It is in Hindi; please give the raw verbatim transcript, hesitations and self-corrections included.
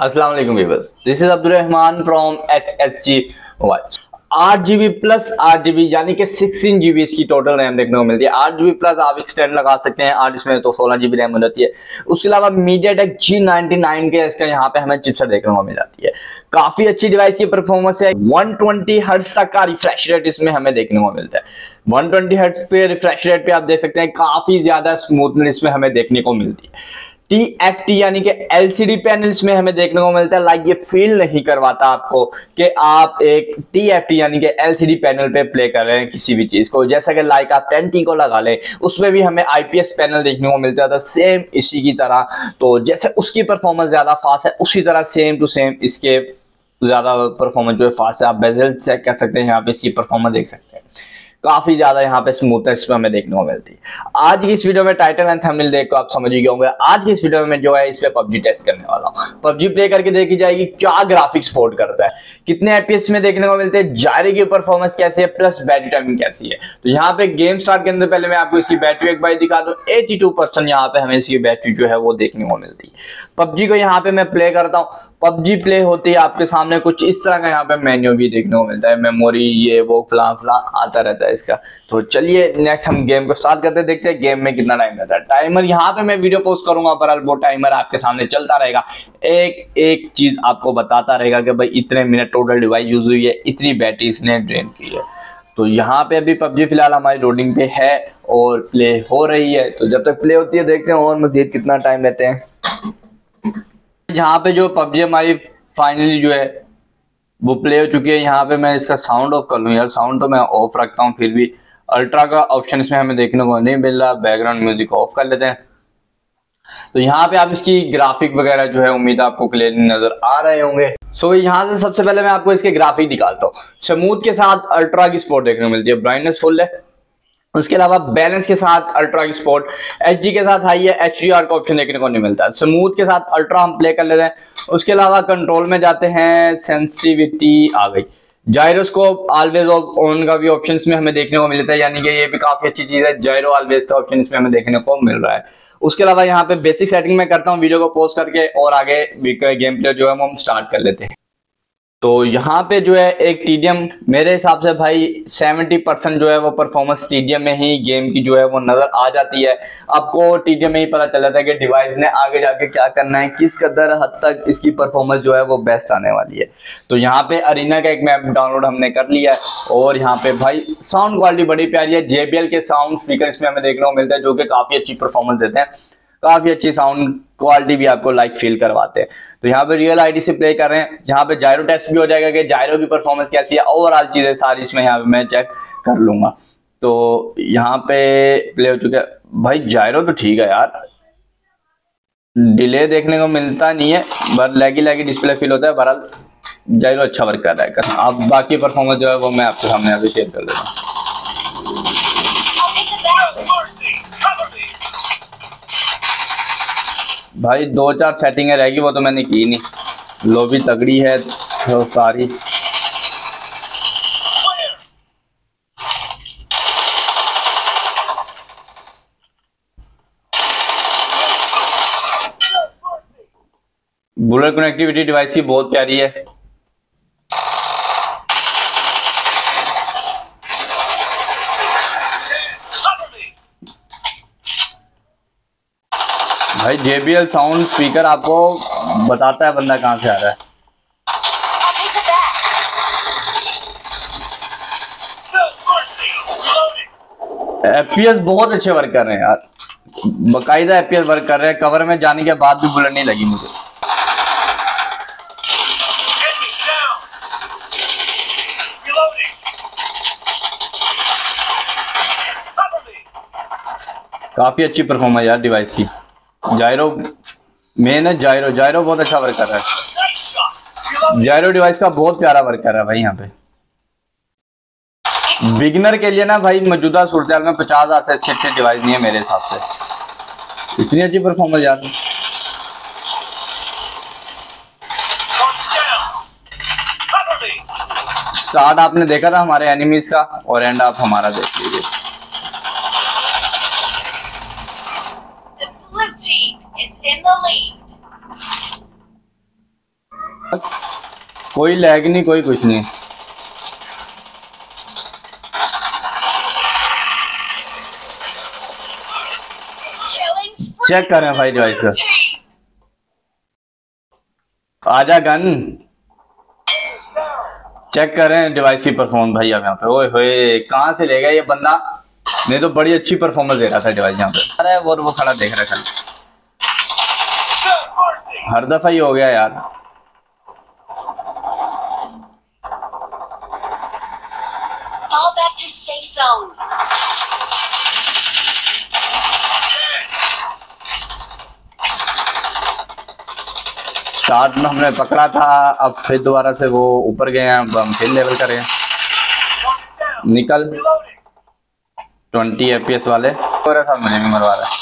अस्सलाम वालेकुम viewers, this is Abdul Rahman from H H G mobile. आठ जीबी प्लस आठ जीबी यानी कि सिक्सटीन जीबी इसकी टोटल रैम देखने को मिलती है। आठ जीबी प्लस आप एक्सटेंड लगा सकते हैं, आठ इसमें तो सोलह जीबी रैम हो जाती है। उसके अलावा मीडियाटेक जी नाइंटी नाइन के इसका यहाँ पे हमें चिपसेट देखने को मिल जाती है। काफी अच्छी डिवाइस की परफॉर्मेंस है। वन ट्वेंटी हर्ट्ज तक का रिफ्रेश रेट इसमें हमें देखने को मिलता है। वन ट्वेंटी हर्ट्ज पे रिफ्रेश रेट पे आप देख सकते हैं काफी ज्यादा स्मूथनेस इसमें हमें देखने को मिलती है। टी एफ टी यानी कि एल सी डी पैनल्स में हमें देखने को मिलता है। लाइक ये फील नहीं करवाता आपको कि आप एक टी एफ टी यानी कि एल सी डी पैनल पे प्ले कर रहे हैं किसी भी चीज को। जैसा कि लाइक आप टेन टी को लगा लें, उसमें भी हमें आई पी एस पैनल देखने को मिलता था सेम इसी की तरह। तो जैसे उसकी परफॉर्मेंस ज्यादा फास्ट है, उसी तरह सेम टू सेम इसके ज्यादा परफॉर्मेंस जो है फास्ट है। आप बेजल चेक कर सकते हैं, यहाँ पे इसकी परफॉर्मेंस देख सकते हैं। काफी ज्यादा यहाँ पे स्मूथनेस हमें देखने को मिलती है। आज की इस वीडियो में टाइटल एंड थंबनेल देख को आप समझ ही गए होंगे। आज की इस वीडियो में जो है इस पे पबजी टेस्ट करने वाला हूँ। पबजी प्ले करके देखी जाएगी क्या ग्राफिक्स सपोर्ट करता है, कितने एपीएस में देखने को मिलते हैं, जायरो की परफॉर्मेंस कैसी है, प्लस बैटरी टाइमिंग कैसी है। तो यहाँ पे गेम स्टार्ट करने से पहले मैं आपको इसकी बैटरी एक बार दिखा दूं। एटी टू परसेंट यहाँ पे हमें इसकी बैटरी जो है वो देखने को मिलती है। पबजी को यहाँ पे मैं प्ले करता हूँ। पबजी प्ले होती है आपके सामने कुछ इस तरह का यहाँ पे मेन्यू भी देखने को मिलता है। मेमोरी ये वो फलां फलां आता रहता है इसका। तो चलिए नेक्स्ट हम गेम को स्टार्ट करते हैं, देखते हैं गेम में कितना टाइम रहता है। टाइमर यहाँ पे मैं वीडियो पोस्ट करूंगा, पर वो टाइमर आपके सामने चलता रहेगा। एक एक चीज आपको बताता रहेगा कि भाई इतने मिनट टोटल डिवाइस यूज हुई है, इतनी बैटरी इसने ड्रेन की है। तो यहाँ पे अभी पबजी फिलहाल हमारी लोडिंग पे है और प्ले हो रही है। तो जब तक प्ले होती है देखते हैं और मजीद कितना टाइम रहते हैं। यहाँ पे जो पबजी हमारी फाइनली जो है वो प्ले हो चुकी है। यहाँ पे मैं इसका साउंड ऑफ कर लूँ यार, साउंड तो मैं ऑफ रखता हूँ, फिर भी अल्ट्रा का ऑप्शन इसमें हमें देखने को नहीं मिल रहा। बैकग्राउंड म्यूजिक ऑफ कर लेते हैं। तो यहाँ पे आप इसकी ग्राफिक वगैरह जो है उम्मीद आपको क्लियर नजर आ रहे होंगे। सो so, यहाँ से सबसे पहले मैं आपको इसके ग्राफिक निकालता हूँ। स्मूथ के साथ अल्ट्रा की सपोर्ट देखने को मिलती है, ब्राइटनेस फुल है। उसके अलावा बैलेंस के साथ अल्ट्रा की सपोर्ट, एच डी के साथ हाई है, एच डी आर का ऑप्शन देखने को नहीं मिलता। स्मूथ के साथ अल्ट्रा हम प्ले कर लेते हैं। उसके अलावा कंट्रोल में जाते हैं, सेंसिटिविटी आ गई। जायरोस्कोप ऑलवेज ऑन का भी ऑप्शन इसमें हमें देखने को मिलता है, यानी कि ये भी काफी अच्छी चीज है। जायरो ऑलवेज का ऑप्शन इसमें हमें देखने को मिल रहा है। उसके अलावा यहाँ पे बेसिक सेटिंग में करता हूँ वीडियो को पॉज करके, और आगे गेम प्ले जो है वो हम स्टार्ट कर लेते हैं। तो यहाँ पे जो है एक टीडीएम मेरे हिसाब से भाई सेवेंटी परसेंट जो है वो परफॉर्मेंस टीडीएम में ही गेम की जो है वो नजर आ जाती है। आपको टीडीएम में ही पता चल जाता है कि डिवाइस ने आगे जाके क्या करना है, किस कदर हद तक इसकी परफॉर्मेंस जो है वो बेस्ट आने वाली है। तो यहाँ पे अरीना का एक मैप डाउनलोड हमने कर लिया है। और यहाँ पे भाई साउंड क्वालिटी बड़ी प्यारी है। जेबीएल के साउंड स्पीकर इसमें हमें देखने को मिलता है, जो कि काफी अच्छी परफॉर्मेंस देते हैं। काफी अच्छी साउंड क्वालिटी भी आपको लाइक फील करवाते हैं। तो यहाँ पे रियल आईडी से प्ले कर रहे हैं। यहाँ पे जायरो टेस्ट भी हो जाएगा कि जायरो की परफॉर्मेंस कैसी है, ओवरऑल चीजें सारी इसमें यहाँ पे मैं चेक कर लूंगा। तो यहाँ पे प्ले हो चुका है भाई। जायरो तो ठीक है यार, डिले देखने को मिलता नहीं है, but laggy laggy display feel होता है। बहरहाल जायरो अच्छा वर्क कर रहा है। अब बाकी परफॉर्मेंस जो है वो मैं आपके सामने अभी शेयर कर देता हूँ। भाई दो चार सेटिंगें रहेगी, वो तो मैंने की नहीं। लॉबी तगड़ी है तो सारी। बुलेट कनेक्टिविटी डिवाइस की बहुत प्यारी है। भाई जेबीएल साउंड स्पीकर आपको बताता है बंदा कहां से आ रहा है। एफपीएस बहुत अच्छे वर्क कर रहे हैं यार, बकायदा एफपीएस वर्क कर रहे हैं। कवर में जाने के बाद भी बुलेट नहीं लगी मुझे। काफी अच्छी परफॉर्मेंस यार डिवाइस की। जायरो मेन है, जायरो जायरो बहुत अच्छा वर्क कर रहा है। जायरो डिवाइस का बहुत प्यारा वर्क कर रहा है भाई। यहाँ पे बिगिनर के लिए ना भाई मौजूदा सूरत में पचास हजार से अच्छे अच्छे डिवाइस नहीं है मेरे हिसाब से। इतनी अच्छी परफॉर्मेंस यार। स्टार्ट आपने देखा था हमारे एनिमीज का, और एंड आप हमारा देख लीजिए। In the lead. कोई लैग नहीं, कोई कुछ नहीं। चेक करें भाई डिवाइस का, आजा गन चेक करें डिवाइस की परफॉर्मेंस भाई। अब यहाँ पे ओए होए कहाँ से ले गया ये बंदा, नहीं तो बड़ी अच्छी परफॉर्मेंस दे रहा था डिवाइस यहाँ पे। अरे वो वो खड़ा देख रहा खाली, हर दफा ही हो गया यार। Fall back to safe zone. Start में हमने पकड़ा था, अब फिर दोबारा से वो ऊपर गए हैं, अब हम फिर लेवल करें। निकल ट्वेंटी एफ पी एस वाले, मुझे भी मरवा रहा है।